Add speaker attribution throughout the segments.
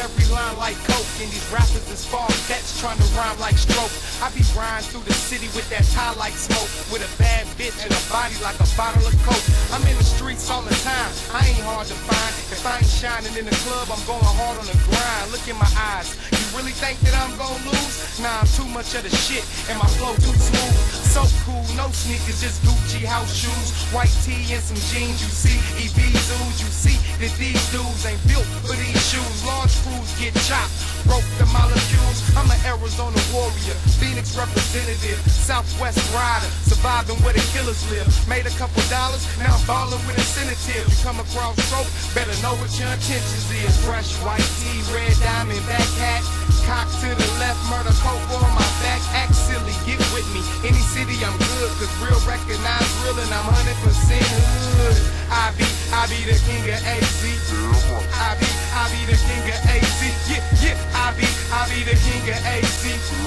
Speaker 1: every line like coke, and these rappers is far vets trying to rhyme like stroke. I be riding through the city with that tie like smoke, with a bad bitch and a body like a bottle of coke. I'm in the streets all the time, I ain't hard to find. If I ain't shining in the club, I'm going hard on the grind. Look in my eyes, you really think that I'm gonna lose? Nah, I'm too much of the shit, and my flow too smooth. So cool, no sneakers, just Gucci house shoes, white tee and some jeans. You see EVZOs, you see that these dudes ain't built for these shoes. Large crews get chopped, broke the molecules. I'm an Arizona warrior, Phoenix representative, Southwest rider, surviving where the killers live. Made a couple dollars, now I'm ballin' with incentive. You come across stroke, better know what your intentions is. Fresh white tee, red diamond back hat, cock to the left, murder coat on my back. Act silly, get with me. Any city I'm good, cause real recognize real, and I'm 100% hood. I be the king of AZ. I be the king of AZ. Yeah, I be the king of AZ.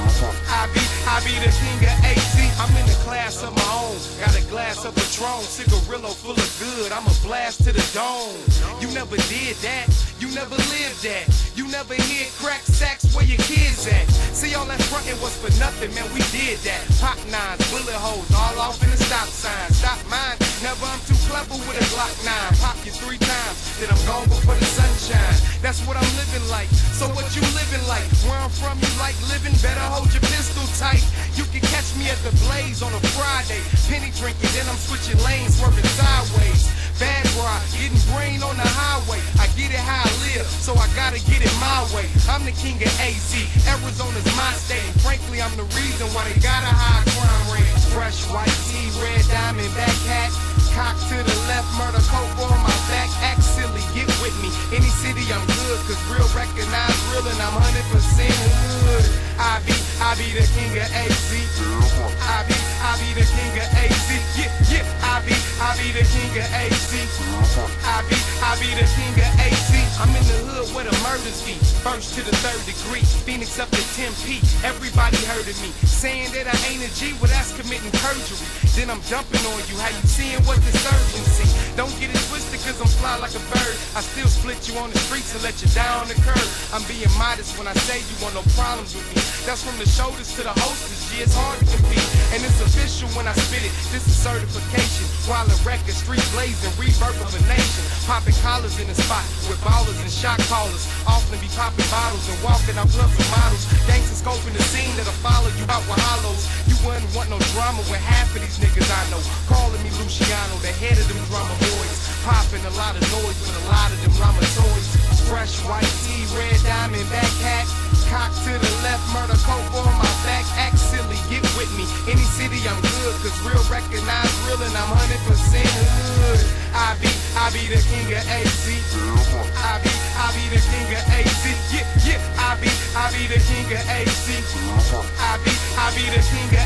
Speaker 1: I be the king of AZ. I'm in the class of my own. Got a glass of Patron, cigarillo full of good. I'm a blast to the dome. You never did that. You never lived that. You never hit crack sacks where your kids at. See, all that frontin' was for nothing, man. We did that. Pop nines, bullet holes, all off in the stop sign. Stop mine. Never, I'm too clever with a Glock 9. Pop you 3 times, then I'm gone before the sunshine. That's what I'm living like. So what you living like? Where I'm from, you like living? Better hold your pistol tight. You can catch me at the Blaze on a Friday. Penny drinking, then I'm switching lanes, swerving sideways. Bad ride, getting brain on the highway. I get it how I live, so I gotta get it my way. I'm the king of AZ. Arizona's my state, and frankly, I'm the reason why they got a high crime rate. Fresh white tee, red diamond back hat, cock to the left, murder coat on my back. Act silly, get with me. Any city I'm good, cause real recognize real, and I'm 100% hood. I be the king of AZ. I be the king of AZ. Yeah, I be the king of AZ. I be the king of AZ. I'm in the hood where the murders be. First to the 3rd degree, Phoenix up to 10P. Everybody heard of me, saying that I ain't a G. Well, that's committing perjury. Then I'm dumping on you. How you seeing what this urgency? Don't get it twisted, cause I'm fly like a bird. I still split you on the streets and let you down the curb. I'm being modest when I say you want no problems with me. That's from the shoulders to the hostess. Yeah, it's hard to compete, and it's official when I spit it. This is certification. While the record, street blazing, reverb of a nation. Popping collars in the spot with ballers and shot callers. Often be popping bottles and walking out clubs with models. Gangsters scoping the scene that'll follow you out with hollows. You wouldn't want no drama with half of these niggas I know. Calling me Luciano, the head of them drama boys. Popping a lot of noise with a lot of them llama toys. Fresh white tee, red diamond back hat, cock to the left, murder coat on my back. Act silly, get with me. Any city I'm good, cause real recognize real, and I'm 100% hood. I be the king of AZ. I be the king of AZ. Yeah, I be the king of AZ. I be the king of